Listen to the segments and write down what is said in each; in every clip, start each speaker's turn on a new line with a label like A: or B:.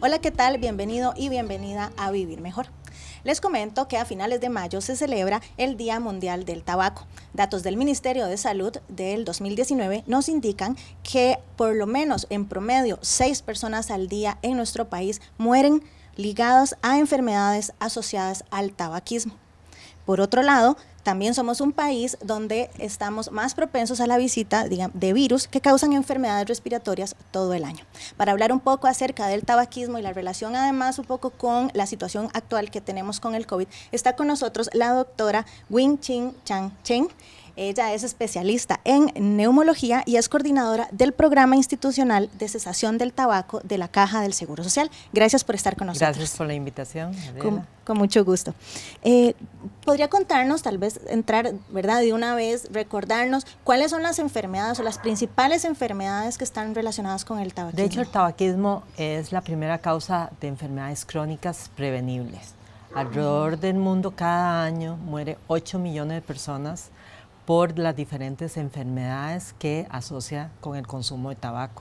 A: Hola, ¿qué tal? Bienvenido y bienvenida a Vivir Mejor. Les comento que a finales de mayo se celebra el Día Mundial del Tabaco. Datos del Ministerio de Salud del 2019 nos indican que por lo menos en promedio 6 personas al día en nuestro país mueren ligadas a enfermedades asociadas al tabaquismo. Por otro lado, también somos un país donde estamos más propensos a la visita de virus que causan enfermedades respiratorias todo el año. Para hablar un poco acerca del tabaquismo y la relación además un poco con la situación actual que tenemos con el COVID, está con nosotros la doctora Wing-Chin Chang Chen. Ella es especialista en neumología y es coordinadora del Programa Institucional de Cesación del Tabaco de la Caja del Seguro Social. Gracias por estar con nosotros.
B: Gracias por la invitación,
A: con mucho gusto. ¿Podría contarnos, tal vez entrar, ¿verdad?, de una vez, recordarnos cuáles son las enfermedades o las principales enfermedades que están relacionadas con el tabaquismo?
B: De hecho, el tabaquismo es la primera causa de enfermedades crónicas prevenibles. Alrededor del mundo cada año muere 8 millones de personas por las diferentes enfermedades que asocia con el consumo de tabaco.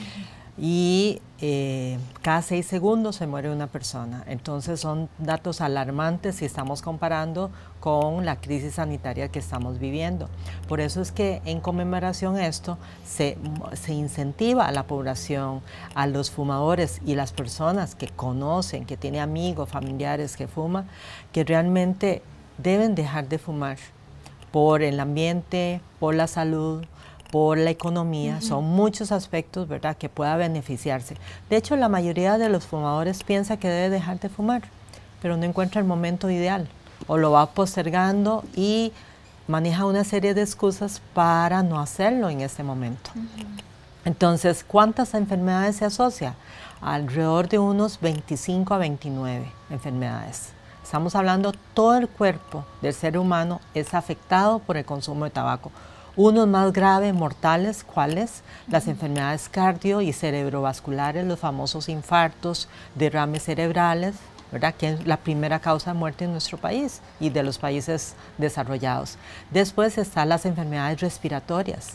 B: Y cada 6 segundos se muere una persona. Entonces son datos alarmantes si estamos comparando con la crisis sanitaria que estamos viviendo. Por eso es que en conmemoración a esto se incentiva a la población, a los fumadores y las personas que conocen, que tienen amigos, familiares que fuman, que realmente deben dejar de fumar por el ambiente, por la salud, por la economía. Son muchos aspectos, ¿verdad?, que pueda beneficiarse. De hecho, la mayoría de los fumadores piensa que debe dejar de fumar, pero no encuentra el momento ideal o lo va postergando y maneja una serie de excusas para no hacerlo en ese momento. Entonces, ¿cuántas enfermedades se asocia? Alrededor de unos 25 a 29 enfermedades. Estamos hablando, todo el cuerpo del ser humano es afectado por el consumo de tabaco. Unos más graves, mortales, ¿cuáles? Las enfermedades cardio y cerebrovasculares, los famosos infartos, derrames cerebrales, ¿verdad?, que es la primera causa de muerte en nuestro país y de los países desarrollados. Después están las enfermedades respiratorias.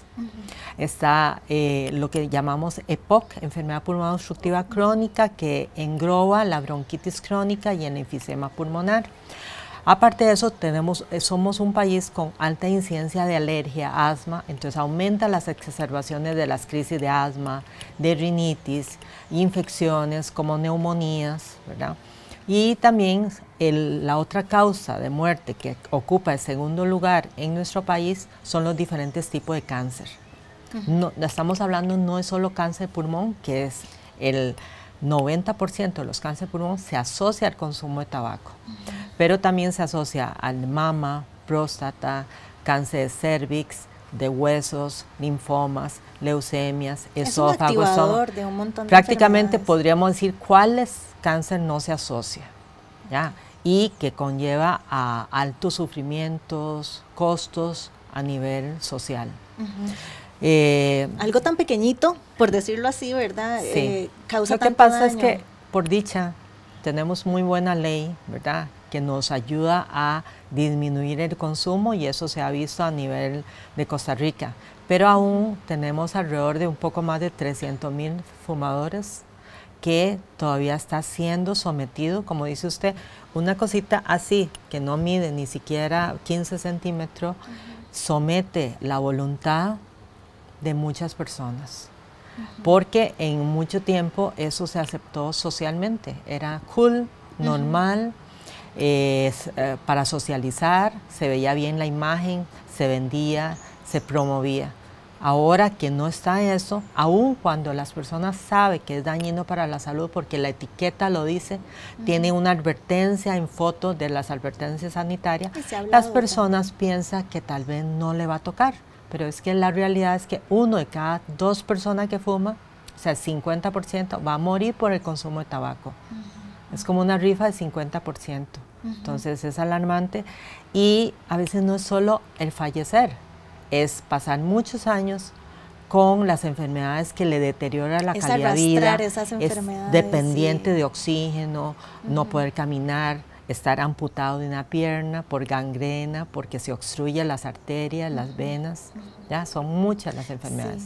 B: Está lo que llamamos EPOC, enfermedad pulmonar obstructiva crónica, que engloba la bronquitis crónica y el enfisema pulmonar. Aparte de eso, somos un país con alta incidencia de alergia, asma, entonces aumenta las exacerbaciones de las crisis de asma, de rinitis, infecciones como neumonías, ¿verdad? Y también la otra causa de muerte que ocupa el segundo lugar en nuestro país son los diferentes tipos de cáncer. No, estamos hablando, no es solo cáncer de pulmón, que es el 90% de los cánceres de pulmón se asocia al consumo de tabaco, pero también se asocia al mama, próstata, cáncer de cervix, de huesos, linfomas, leucemias, esófago.
A: Es un activador de un montón de
B: prácticamente podríamos decir cuáles cáncer no se asocia, ¿ya? Y que conlleva a altos sufrimientos, costos a nivel social.
A: Algo tan pequeñito, por decirlo así, ¿verdad?
B: Sí.
A: Causa
B: tanto daño. Lo que pasa es que, por dicha, tenemos muy buena ley, ¿verdad?, que nos ayuda a disminuir el consumo y eso se ha visto a nivel de Costa Rica. Pero aún tenemos alrededor de un poco más de 300,000 fumadores que todavía está siendo sometido, como dice usted, una cosita así, que no mide ni siquiera 15 centímetros, somete la voluntad de muchas personas. Porque en mucho tiempo eso se aceptó socialmente, era cool, normal, para socializar, se veía bien la imagen, se vendía, se promovía. Ahora que no está eso, aun cuando las personas saben que es dañino para la salud porque la etiqueta lo dice, tiene una advertencia en fotos de las advertencias sanitarias, las personas piensan que tal vez no le va a tocar, pero es que la realidad es que 1 de cada 2 personas que fuma, o sea, 50% va a morir por el consumo de tabaco. Es como una rifa de 50%. Entonces es alarmante y a veces no es solo el fallecer, es pasar muchos años con las enfermedades que le deterioran la calidad de vida,
A: esas enfermedades,
B: es dependiente de oxígeno, no poder caminar, estar amputado de una pierna por gangrena, porque se obstruyen las arterias, las venas, ya son muchas las enfermedades.
A: Sí.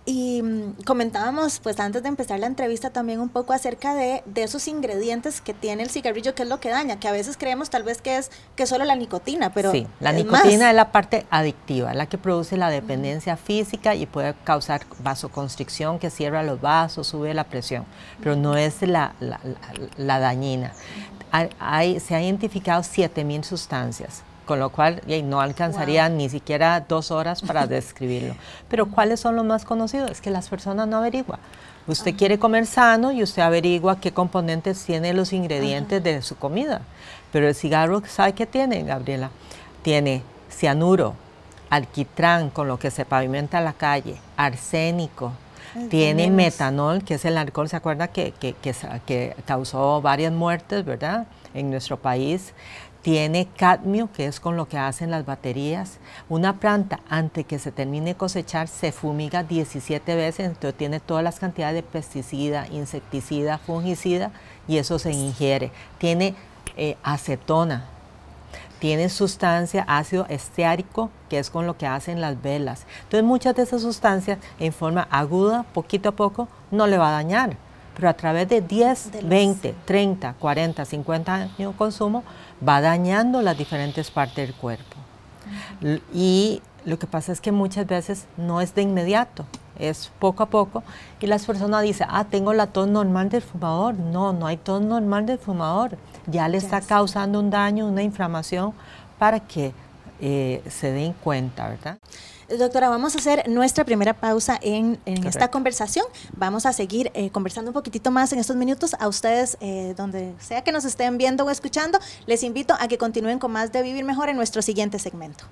A: Y comentábamos, pues antes de empezar la entrevista, también un poco acerca de esos ingredientes que tiene el cigarrillo, que es lo que daña, que a veces creemos tal vez que es solo la nicotina, pero
B: sí, la nicotina es la parte adictiva, la que produce la dependencia física y puede causar vasoconstricción, que cierra los vasos, sube la presión, pero no es la dañina. Se han identificado 7,000 sustancias, con lo cual no alcanzaría ni siquiera 2 horas para describirlo. Pero ¿cuáles son los más conocidos? Es que las personas no averiguan. Usted quiere comer sano y usted averigua qué componentes tienen los ingredientes de su comida. Pero el cigarro, ¿sabe qué tiene, Gabriela? Tiene cianuro, alquitrán, con lo que se pavimenta la calle, arsénico, tiene metanol, que es el alcohol, ¿se acuerda que causó varias muertes, verdad, en nuestro país? Tiene cadmio, que es con lo que hacen las baterías. Una planta, antes que se termine de cosechar, se fumiga 17 veces, entonces tiene todas las cantidades de pesticida, insecticida, fungicida, y eso se ingiere. Tiene acetona, tiene sustancia ácido esteárico, que es con lo que hacen las velas. Entonces muchas de esas sustancias, en forma aguda, poquito a poco, no le va a dañar. Pero a través de 10, 20, 30, 40, 50 años de consumo, va dañando las diferentes partes del cuerpo. Y lo que pasa es que muchas veces no es de inmediato, es poco a poco. Y las personas dicen, tengo la tos normal del fumador. No, no hay tos normal del fumador. Ya le está causando un daño, una inflamación, para que se den cuenta, ¿verdad?
A: Doctora, vamos a hacer nuestra primera pausa en esta conversación. Vamos a seguir conversando un poquitito más en estos minutos. A ustedes, donde sea que nos estén viendo o escuchando, les invito a que continúen con más de Vivir Mejor en nuestro siguiente segmento.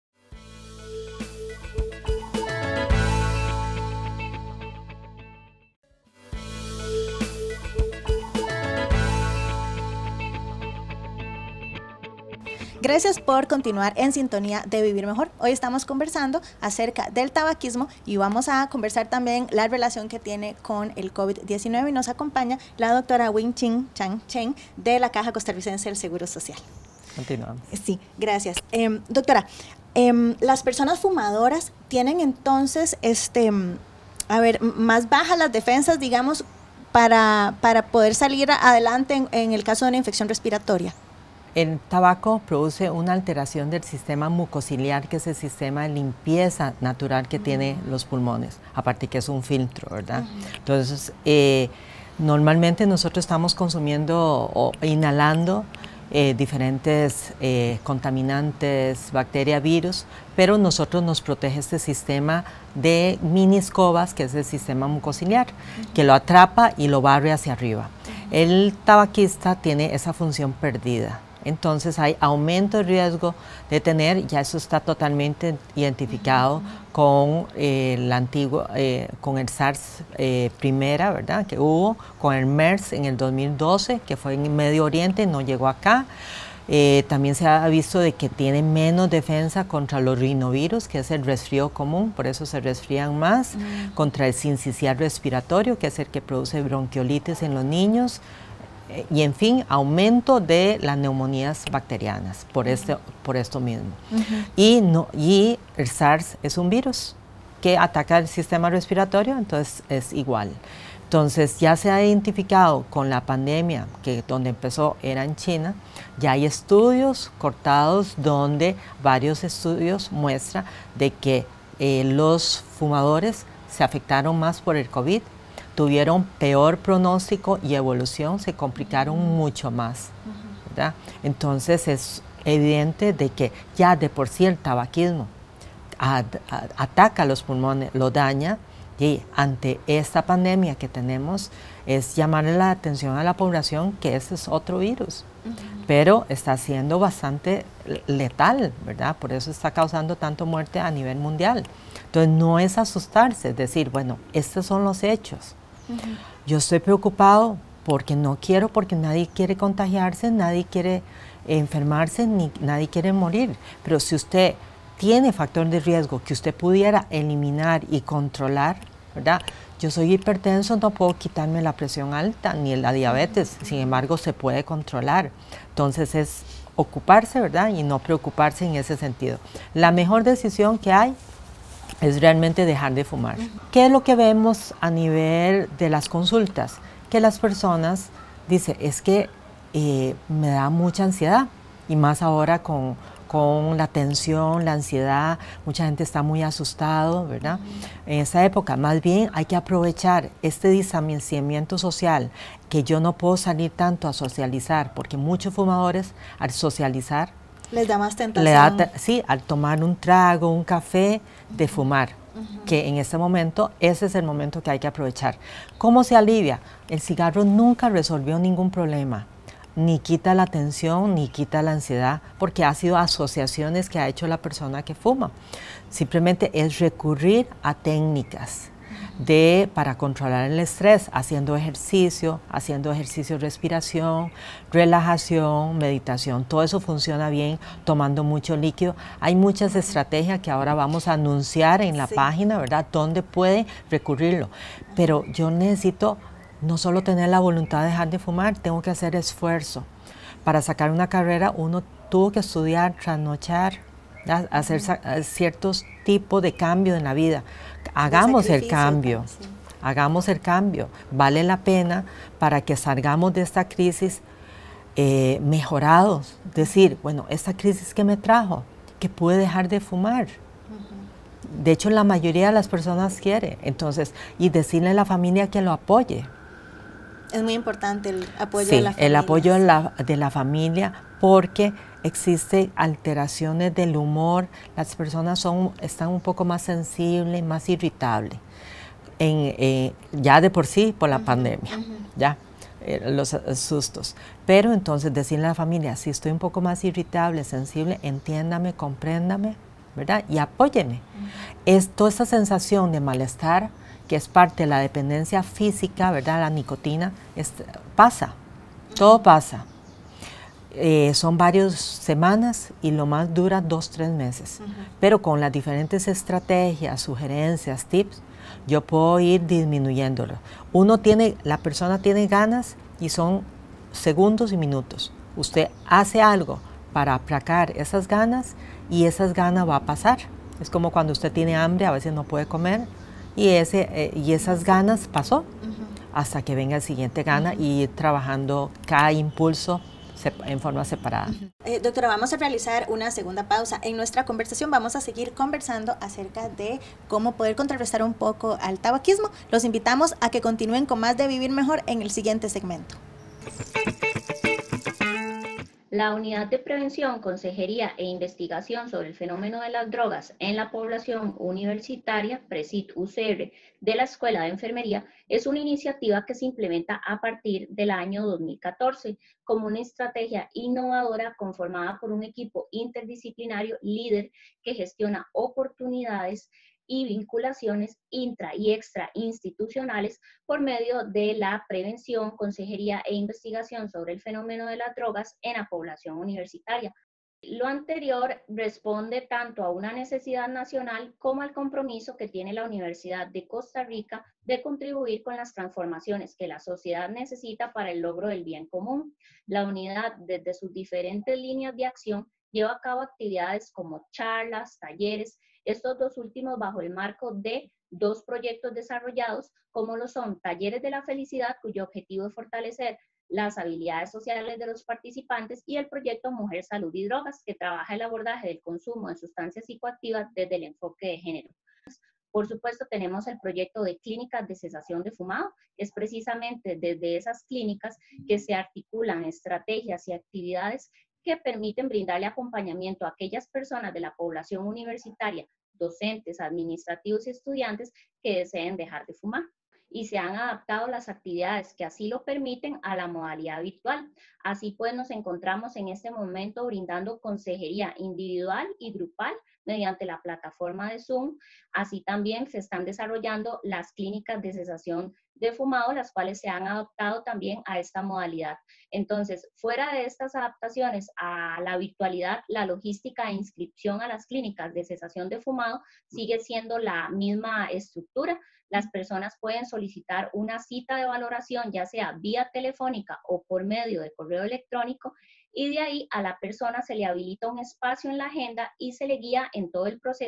A: Gracias por continuar en sintonía de Vivir Mejor. Hoy estamos conversando acerca del tabaquismo y vamos a conversar también la relación que tiene con el COVID-19 y nos acompaña la doctora Wing-Ching Chang Chen de la Caja Costarricense del Seguro Social.
B: Continuamos.
A: Sí, gracias. Doctora, las personas fumadoras tienen entonces, más bajas las defensas, digamos, para poder salir adelante en el caso de una infección respiratoria.
B: El tabaco produce una alteración del sistema mucociliar, que es el sistema de limpieza natural que tiene los pulmones, aparte que es un filtro, ¿verdad? Entonces, normalmente nosotros estamos consumiendo o inhalando diferentes contaminantes, bacterias, virus, pero nosotros nos protege este sistema de mini escobas, que es el sistema mucociliar, que lo atrapa y lo barre hacia arriba. El tabaquista tiene esa función perdida. Entonces hay aumento de riesgo de tener, ya eso está totalmente identificado con el antiguo, con el SARS primera, ¿verdad? Que hubo, con el MERS en el 2012, que fue en Medio Oriente, no llegó acá. También se ha visto de que tiene menos defensa contra los rinovirus, que es el resfrío común, por eso se resfrían más, contra el sincicial respiratorio, que es el que produce bronquiolitis en los niños. Y en fin, aumento de las neumonías bacterianas por esto mismo. Y el SARS es un virus que ataca el sistema respiratorio, entonces es igual. Entonces ya se ha identificado con la pandemia, que donde empezó era en China, ya hay estudios cortados donde varios estudios muestran de que los fumadores se afectaron más por el COVID, tuvieron peor pronóstico y evolución, se complicaron mucho más, ¿verdad? Entonces es evidente de que ya de por sí el tabaquismo ataca los pulmones, lo daña, y ante esta pandemia que tenemos es llamarle la atención a la población que ese es otro virus, pero está siendo bastante letal, ¿verdad? Por eso está causando tanto muerte a nivel mundial. Entonces no es asustarse, es decir, bueno, estos son los hechos. Yo estoy preocupado porque no quiero, porque nadie quiere contagiarse, nadie quiere enfermarse, ni nadie quiere morir. Pero si usted tiene factor de riesgo que usted pudiera eliminar y controlar, ¿verdad? Yo soy hipertenso, no puedo quitarme la presión alta ni la diabetes, sin embargo se puede controlar. Entonces es ocuparse, ¿verdad? Y no preocuparse en ese sentido. La mejor decisión que hay es realmente dejar de fumar. ¿Qué es lo que vemos a nivel de las consultas? Que las personas dicen, es que me da mucha ansiedad, y más ahora con la tensión, la ansiedad, mucha gente está muy asustado, ¿verdad? En esa época, más bien hay que aprovechar este distanciamiento social, que yo no puedo salir tanto a socializar, porque muchos fumadores al socializar
A: les da más tentación.
B: Sí, al tomar un trago, un café, de fumar, que en ese momento, ese es el momento que hay que aprovechar. ¿Cómo se alivia? El cigarro nunca resolvió ningún problema, ni quita la tensión, ni quita la ansiedad, porque ha sido asociaciones que ha hecho la persona que fuma. Simplemente es recurrir a técnicas para controlar el estrés, haciendo ejercicio de respiración, relajación, meditación. Todo eso funciona bien, tomando mucho líquido. Hay muchas estrategias que ahora vamos a anunciar en la página, ¿verdad? Donde puede recurrirlo. Pero yo necesito no solo tener la voluntad de dejar de fumar, tengo que hacer esfuerzo. Para sacar una carrera uno tuvo que estudiar, trasnochar, hacer ciertos tipos de cambio en la vida. Hagamos el cambio, hagamos el cambio. Vale la pena para que salgamos de esta crisis mejorados. Decir, bueno, esta crisis que me trajo, que pude dejar de fumar. De hecho, la mayoría de las personas quiere. Entonces, y decirle a la familia que lo apoye.
A: Es muy importante el apoyo de la familia.
B: El apoyo de la familia, porque existen alteraciones del humor, las personas están un poco más sensibles, más irritables, ya de por sí por la pandemia, ya los sustos. Pero entonces decirle a la familia, si estoy un poco más irritable, sensible, entiéndame, compréndame, ¿verdad? Y apóyeme. Es toda esa sensación de malestar, que es parte de la dependencia física, ¿verdad? La nicotina, pasa, todo pasa. Son varias semanas y lo más dura 2-3 meses. Pero con las diferentes estrategias, sugerencias, tips, yo puedo ir disminuyéndolo. La persona tiene ganas y son segundos y minutos. Usted hace algo para aplacar esas ganas y esas ganas va a pasar. Es como cuando usted tiene hambre, a veces no puede comer. Y esas ganas pasó hasta que venga el siguiente gana y ir trabajando cada impulso en forma separada.
A: Doctora, vamos a realizar una segunda pausa. En nuestra conversación vamos a seguir conversando acerca de cómo poder contrarrestar un poco al tabaquismo. Los invitamos a que continúen con más de Vivir Mejor en el siguiente segmento.
C: La Unidad de Prevención, Consejería e Investigación sobre el Fenómeno de las Drogas en la Población Universitaria, PRESID-UCR, de la Escuela de Enfermería, es una iniciativa que se implementa a partir del año 2014 como una estrategia innovadora conformada por un equipo interdisciplinario líder que gestiona oportunidades y vinculaciones intra y extra institucionales por medio de la prevención, consejería e investigación sobre el fenómeno de las drogas en la población universitaria. Lo anterior responde tanto a una necesidad nacional como al compromiso que tiene la Universidad de Costa Rica de contribuir con las transformaciones que la sociedad necesita para el logro del bien común. La unidad, desde sus diferentes líneas de acción, lleva a cabo actividades como charlas, talleres, estos dos últimos bajo el marco de 2 proyectos desarrollados, como lo son Talleres de la Felicidad, cuyo objetivo es fortalecer las habilidades sociales de los participantes, y el proyecto Mujer, Salud y Drogas, que trabaja el abordaje del consumo de sustancias psicoactivas desde el enfoque de género. Por supuesto, tenemos el proyecto de clínicas de cesación de fumado. Es precisamente desde esas clínicas que se articulan estrategias y actividades que permiten brindarle acompañamiento a aquellas personas de la población universitaria, docentes, administrativos y estudiantes que deseen dejar de fumar. Y se han adaptado las actividades que así lo permiten a la modalidad virtual. Así pues, nos encontramos en este momento brindando consejería individual y grupal mediante la plataforma de Zoom. Así también se están desarrollando las clínicas de cesación de fumado, las cuales se han adaptado también a esta modalidad. Entonces, fuera de estas adaptaciones a la virtualidad, la logística e inscripción a las clínicas de cesación de fumado sigue siendo la misma estructura. Las personas pueden solicitar una cita de valoración, ya sea vía telefónica o por medio de correo electrónico, y de ahí a la persona se le habilita un espacio en la agenda y se le guía en todo el proceso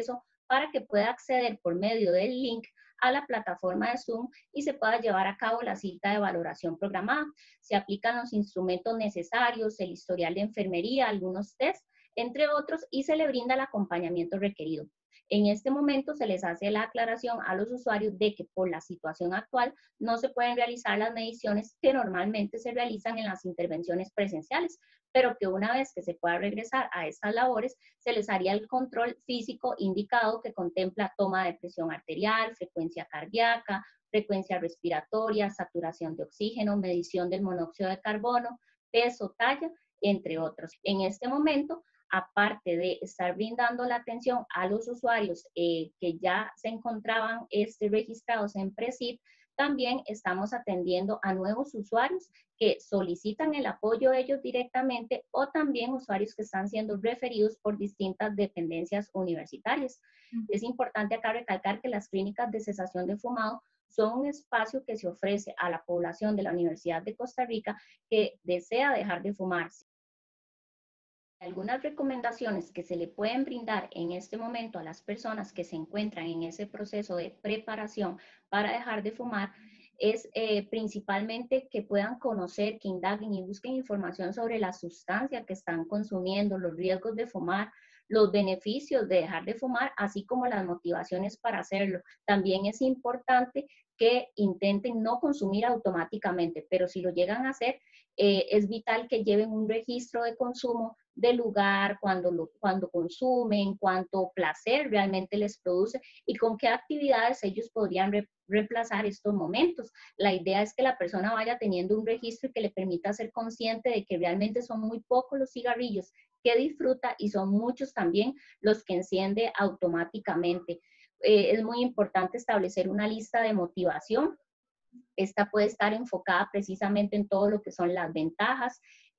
C: para que pueda acceder por medio del link a la plataforma de Zoom y se pueda llevar a cabo la cita de valoración programada. Se aplican los instrumentos necesarios, el historial de enfermería, algunos test, entre otros, y se le brinda el acompañamiento requerido. En este momento se les hace la aclaración a los usuarios de que por la situación actual no se pueden realizar las mediciones que normalmente se realizan en las intervenciones presenciales, pero que una vez que se pueda regresar a estas labores, se les haría el control físico indicado que contempla toma de presión arterial, frecuencia cardíaca, frecuencia respiratoria, saturación de oxígeno, medición del monóxido de carbono, peso, talla, entre otros. En este momento, aparte de estar brindando la atención a los usuarios que ya se encontraban registrados en PRESID, también estamos atendiendo a nuevos usuarios que solicitan el apoyo ellos directamente o también usuarios que están siendo referidos por distintas dependencias universitarias. Es importante acá recalcar que las clínicas de cesación de fumado son un espacio que se ofrece a la población de la Universidad de Costa Rica que desea dejar de fumar. Algunas recomendaciones que se le pueden brindar en este momento a las personas que se encuentran en ese proceso de preparación para dejar de fumar es principalmente que puedan conocer, que indaguen y busquen información sobre la sustancia que están consumiendo, los riesgos de fumar, los beneficios de dejar de fumar, así como las motivaciones para hacerlo. También es importante que intenten no consumir automáticamente, pero si lo llegan a hacer, es vital que lleven un registro de consumo del lugar, cuando consumen, cuánto placer realmente les produce y con qué actividades ellos podrían reemplazar estos momentos. La idea es que la persona vaya teniendo un registro y que le permita ser consciente de que realmente son muy pocos los cigarrillos que disfruta y son muchos también los que enciende automáticamente. Es muy importante establecer una lista de motivación. Esta puede estar enfocada precisamente en todo lo que son las ventajas,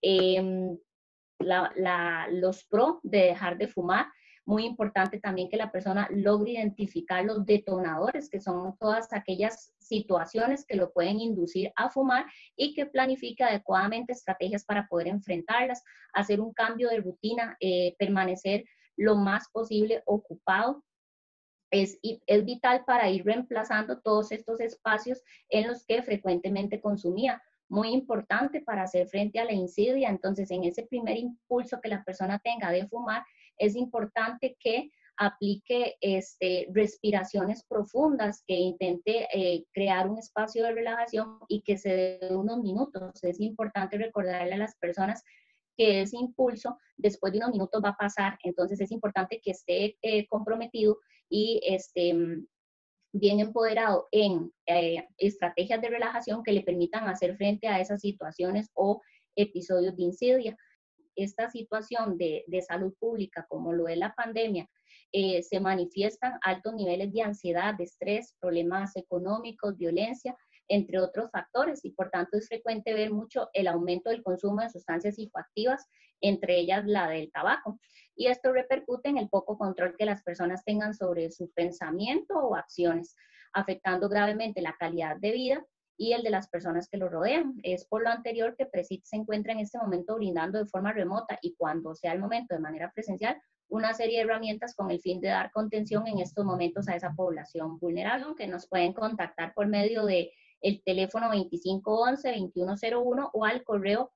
C: los pros de dejar de fumar. Muy importante también que la persona logre identificar los detonadores, que son todas aquellas situaciones que lo pueden inducir a fumar y que planifique adecuadamente estrategias para poder enfrentarlas, hacer un cambio de rutina, permanecer lo más posible ocupado. Es vital para ir reemplazando todos estos espacios en los que frecuentemente consumía. Muy importante para hacer frente a la insidia. Entonces, en ese primer impulso que la persona tenga de fumar, es importante que aplique respiraciones profundas, que intente crear un espacio de relajación y que se dé unos minutos. Es importante recordarle a las personas que ese impulso después de unos minutos va a pasar. Entonces, es importante que esté comprometido y bien empoderado en estrategias de relajación que le permitan hacer frente a esas situaciones o episodios de insidia. Esta situación de salud pública, como lo es la pandemia, se manifiestan altos niveles de ansiedad, de estrés, problemas económicos, violencia, entre otros factores, y por tanto es frecuente ver mucho el aumento del consumo de sustancias psicoactivas, entre ellas la del tabaco. Y esto repercute en el poco control que las personas tengan sobre su pensamiento o acciones, afectando gravemente la calidad de vida y el de las personas que lo rodean. Es por lo anterior que PRESID se encuentra en este momento brindando de forma remota y cuando sea el momento de manera presencial, una serie de herramientas con el fin de dar contención en estos momentos a esa población vulnerable, que nos pueden contactar por medio de el teléfono 2511-2101 o al correo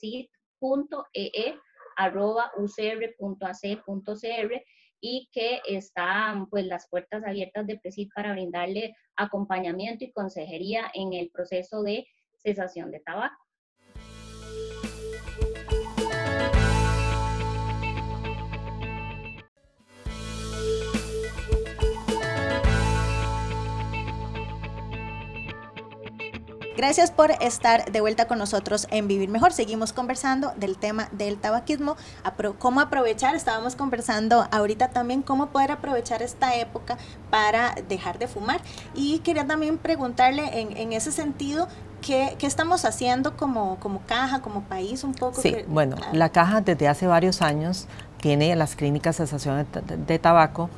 C: presid.ee@ucr.ac.cr y que están pues las puertas abiertas de PRESID para brindarle acompañamiento y consejería en el proceso de cesación de tabaco.
A: Gracias por estar de vuelta con nosotros en Vivir Mejor. Seguimos conversando del tema del tabaquismo, cómo aprovechar, estábamos conversando ahorita también cómo poder aprovechar esta época para dejar de fumar. Y quería también preguntarle en ese sentido, ¿qué estamos haciendo como caja, como país un poco?
B: Sí, bueno, la caja desde hace varios años tiene las clínicas de cesación de tabaco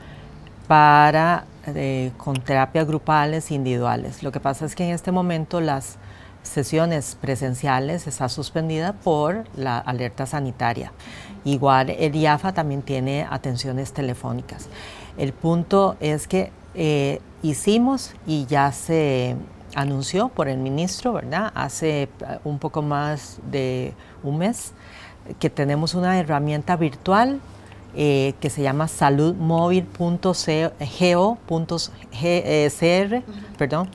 B: con terapias grupales e individuales. Lo que pasa es que en este momento las sesiones presenciales están suspendidas por la alerta sanitaria. Igual el IAFA también tiene atenciones telefónicas. El punto es que hicimos y ya se anunció por el ministro, ¿verdad? Hace un poco más de un mes que tenemos una herramienta virtual que se llama saludmóvil.go.cr,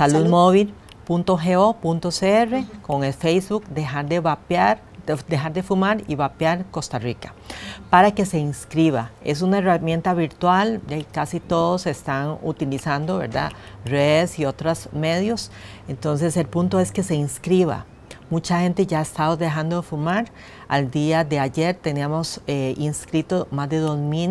B: saludmóvil.go.cr, con el Facebook Dejar de Fumar y Vapear Costa Rica, para que se inscriba. Es una herramienta virtual, casi todos están utilizando, ¿verdad?, redes y otros medios. Entonces el punto es que se inscriba. Mucha gente ya ha estado dejando de fumar. Al día de ayer teníamos inscrito más de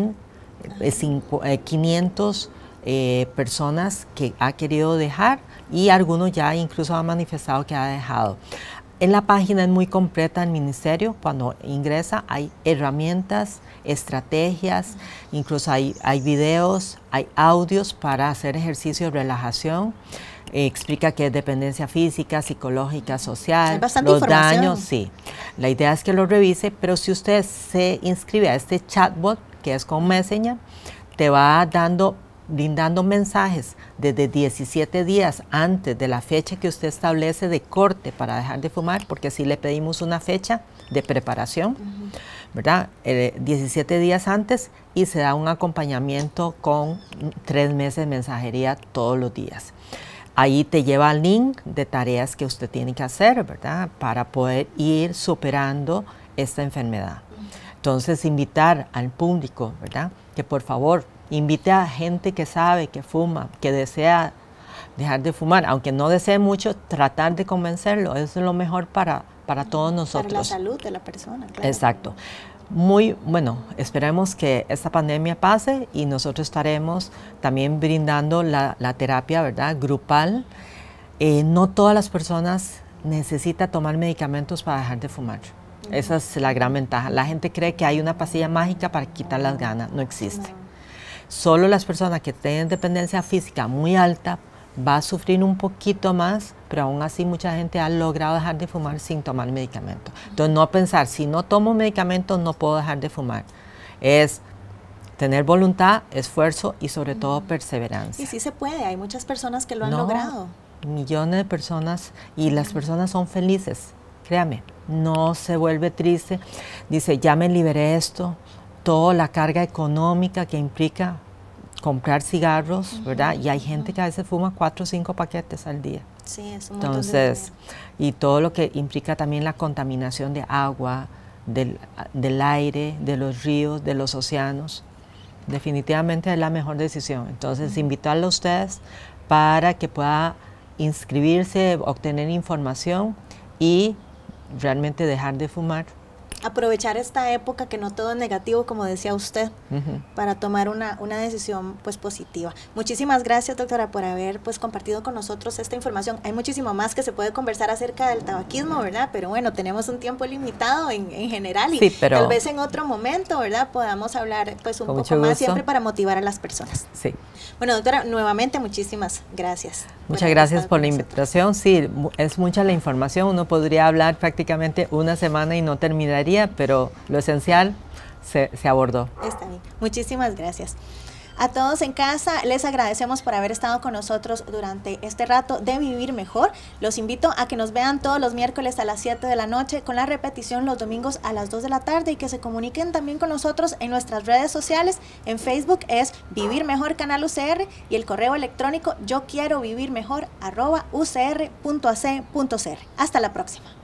B: 2.500 personas que ha querido dejar, y algunos ya incluso han manifestado que ha dejado. En la página es muy completa el ministerio. Cuando ingresa hay herramientas, estrategias, incluso hay videos, hay audios para hacer ejercicio de relajación. Explica qué es dependencia física, psicológica, social, los daños. Sí, la idea es que lo revise, pero si usted se inscribe a este chatbot, que es con Messenger, te va brindando mensajes desde 17 días antes de la fecha que usted establece de corte para dejar de fumar, porque así le pedimos una fecha de preparación, ¿verdad? 17 días antes, y se da un acompañamiento con 3 meses de mensajería todos los días. Ahí te lleva al link de tareas que usted tiene que hacer, ¿verdad?, para poder ir superando esta enfermedad. Entonces, invitar al público, ¿verdad?, que por favor invite a gente que sabe, que fuma, que desea dejar de fumar, aunque no desee mucho, tratar de convencerlo. Eso es lo mejor para todos nosotros.
A: Para la salud de la persona, claro.
B: Exacto. Muy bueno, esperemos que esta pandemia pase y nosotros estaremos también brindando la terapia, ¿verdad?, grupal. No todas las personas necesitan tomar medicamentos para dejar de fumar. Esa es la gran ventaja. La gente cree que hay una pastilla mágica para quitar las ganas. No existe. Solo las personas que tienen dependencia física muy alta va a sufrir un poquito más, pero aún así mucha gente ha logrado dejar de fumar sin tomar medicamento. Entonces, no pensar, si no tomo medicamento no puedo dejar de fumar. Es tener voluntad, esfuerzo y sobre todo perseverancia.
A: Y sí se puede, hay muchas personas que lo han logrado.
B: Millones de personas, y las personas son felices, créame, no se vuelve triste. Dice, ya me liberé de esto, toda la carga económica que implica comprar cigarros, ¿verdad? Y hay gente que a veces fuma 4 o 5 paquetes al día.
A: Sí, es un
B: montón. Entonces, y todo lo que implica también la contaminación de agua, del aire, de los ríos, de los océanos. Definitivamente es la mejor decisión. Entonces, invitarlo a ustedes para que pueda inscribirse, obtener información y realmente dejar de fumar.
A: Aprovechar esta época que no todo es negativo, como decía usted, para tomar una decisión pues positiva. Muchísimas gracias, doctora, por haber pues compartido con nosotros esta información. Hay muchísimo más que se puede conversar acerca del tabaquismo, ¿verdad? Pero bueno, tenemos un tiempo limitado en general, y sí, pero tal vez en otro momento, ¿verdad?, podamos hablar pues un poco más, siempre para motivar a las personas.
B: Sí.
A: Bueno, doctora, nuevamente muchísimas gracias.
B: Muchas gracias por la invitación. Sí, es mucha la información. Uno podría hablar prácticamente una semana y no terminaría, pero lo esencial se abordó.
A: Está bien. Muchísimas gracias. A todos en casa, les agradecemos por haber estado con nosotros durante este rato de Vivir Mejor. Los invito a que nos vean todos los miércoles a las 7 de la noche, con la repetición los domingos a las 2 de la tarde, y que se comuniquen también con nosotros en nuestras redes sociales. En Facebook es Vivir Mejor Canal UCR, y el correo electrónico yoquierovivirmejor@ucr.ac.cr. Hasta la próxima.